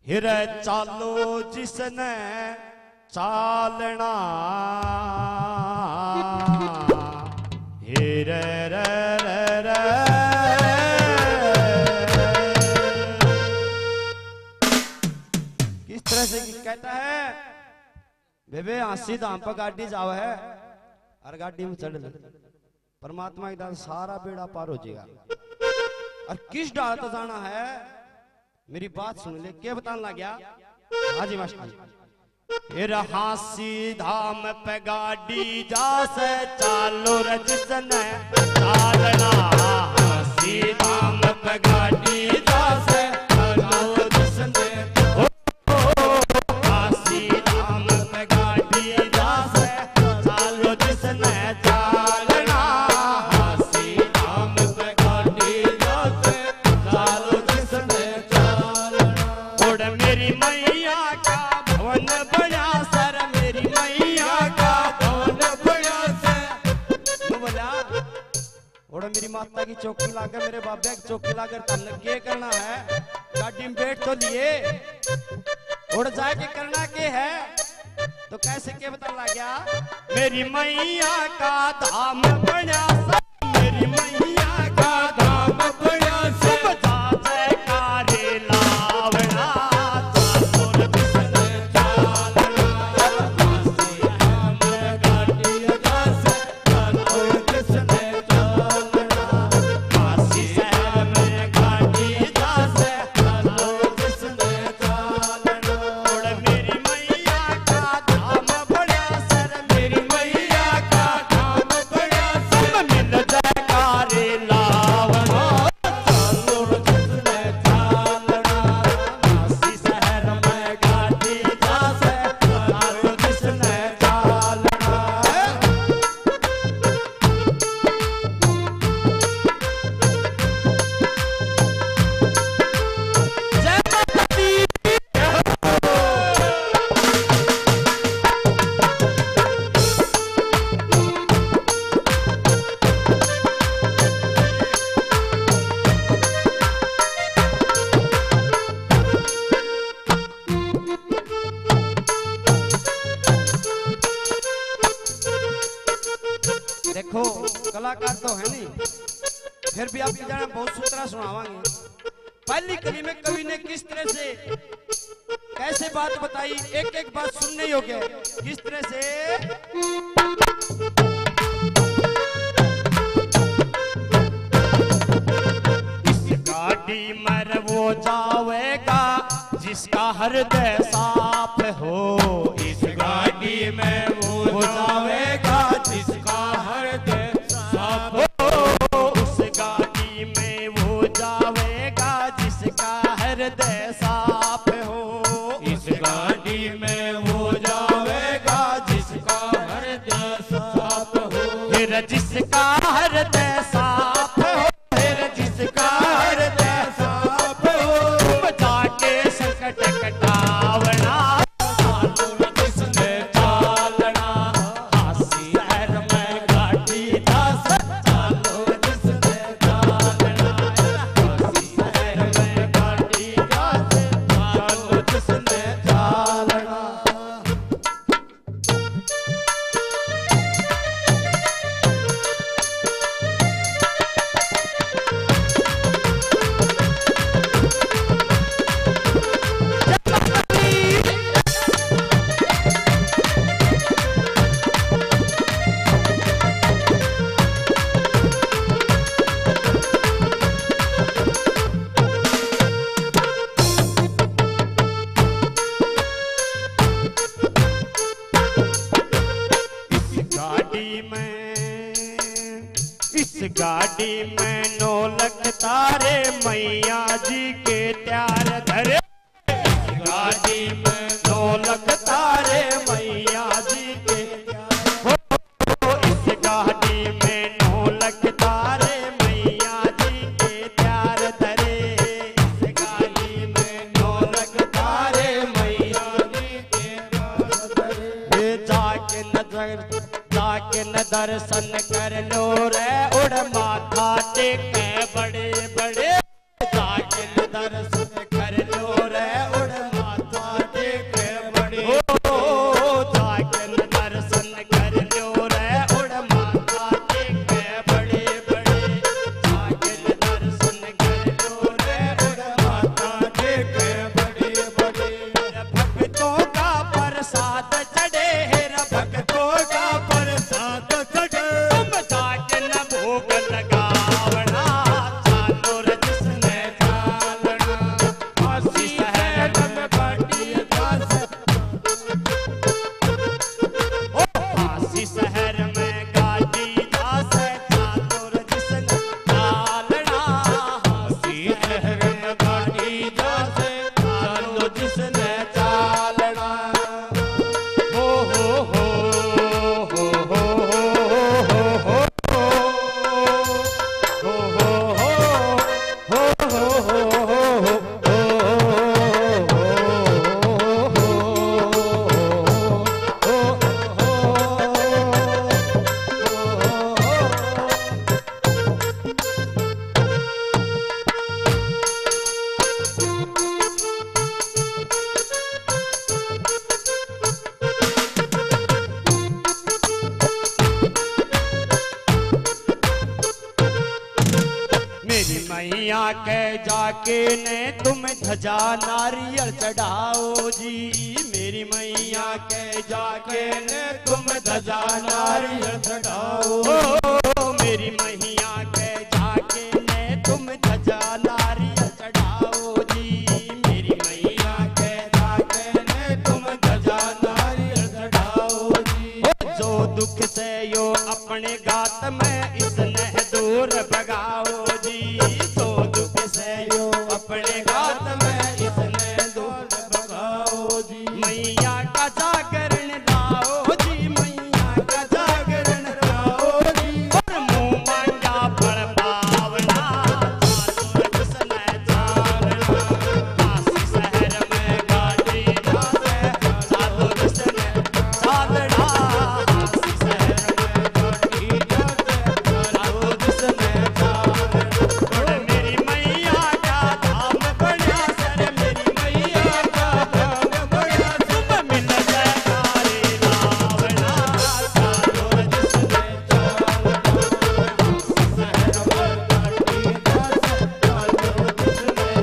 हिरे चालो जिसने चालना हिरे रे रे रे किस तरह से कहता है बेबे हंसी धाम पर गाड़ी जाओ है और गाड़ी में चढ़ ले परमात्मा की दान सारा बेड़ा पार हो जाएगा। और किस डाल तो जाना है मेरी बात सुन ले क्या बताने लग गया। हाँ जी मास्टर हांसी धाम पे गाड़ी जा से चालो रजने चालना हांसी धाम पे गाड़ी जा से चालो रजने हांसी धाम पे गाड़ी जा से चालो रजने चालना हांसी धाम पे गाड़ी जा से चालो रजने चालना। और मेरी मैया का भवन बड़ा सर मेरी मैया का भवन बड़ा सर बोला। और मेरी माता की चौकी लाकर मेरे बाबा की चौकी लाकर तन के करना है गाड़ी में बैठ तो लिए और जाके करना के है तो कैसे के बता लग गया। मेरी मैया का धाम बड़ा सर मेरी मैया का धाम बड़ा सर बता जयकारे लावना देखो कलाकार तो है नहीं फिर भी आपकी जाना बहुत सूत्रा सुनावांगे। पहली कली में कवि ने किस तरह से कैसे बात बताई एक एक बात सुनने योग्य किस तरह से। इस गाड़ी में वो जावेगा जिसका हृदय साफ हो इस गाड़ी में वो जावेगा जिसका हृदय साफ हो उस गाड़ी में वो जावेगा जिसका हृदय साफ हो इस गाड़ी में वो जावेगा जिसका हृदय साफ हो फिर जिसका हृदय साफ हो फिर जिसका हृदय साफ हो जाके संकट कटावना गाड़ी में नौलख तारे मैया जी के त्यार धरे गाड़ी में नौलख तारे मैया जी के हो इस गाड़ी में नौलख तारे मैया जी के त्यार धरे इस गाड़ी में नौलख तारे मैया जी के त्यार धरे जाके न दर्शन कर लो रे उड़ माथा टेके बड़े बड़े जाके न दर्शन कर लो रे उड़ जाके ने तुम ध्वजा नारियल चढ़ाओ जी। मेरी मैया के जाके ने तुम ध्वजा नारियल चढ़ाओ। मेरी मैया के जाके ने तुम ध्वजा नारियल चढ़ाओ जी। मेरी मैया के जाके ने तुम ध्वजा नारियल चढ़ाओ जी। जो दुख से यो अपने गात में इसने दूर भगाओ जी। जो दुख से यो अपने गात में इसने दूर भगाओ जी। मैया का जागरण लाओ जी। मैया का जागरण लाओ जी। और मुंह मांगा फल पावना चालो जिसने चालना। काशी शहर में गाड़ी जावे चालो जिसने चालना। काशी शहर में गाड़ी जावे चालो जिसने चालना। और मेरी मैया का धाम बढ़िया सर। मेरी मैया का धाम बढ़िया सुबह मिल जयकारे लावना चालो जिसने चालना। शहर में गाड़ी जावे चालो जिसने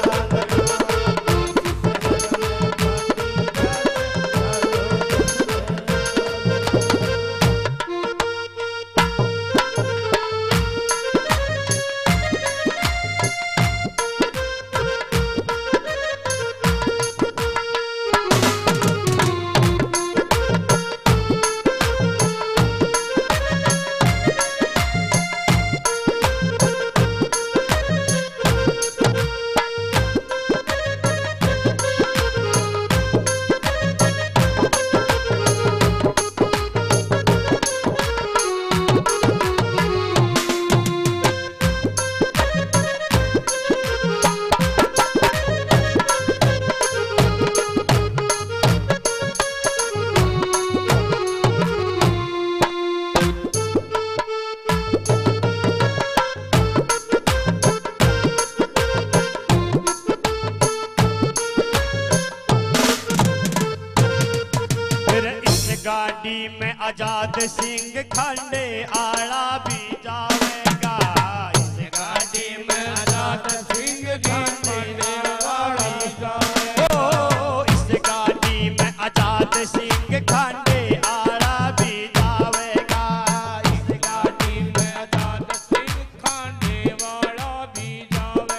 गाड़ी में आजाद सिंह खांडे आड़ा भी जावेगा। इस गाड़ी में आजाद सिंह खांडे आड़ा भी जावेगा। इस गाड़ी में आजाद सिंह खांडे आड़ा भी जावेगा। इस गाड़ी में आजाद सिंह खांडे वाला भी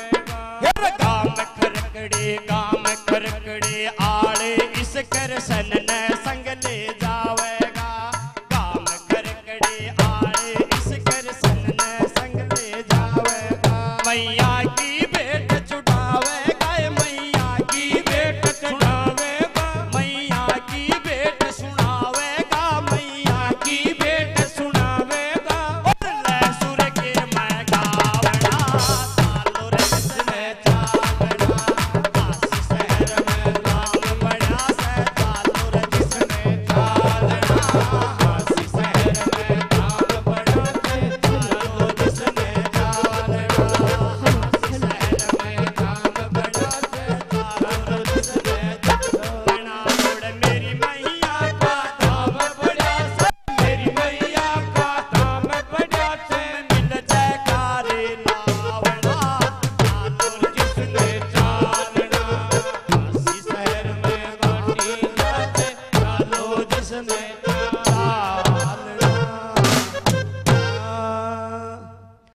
जावेगा। गाम खरकड़े आड़े इस कर सन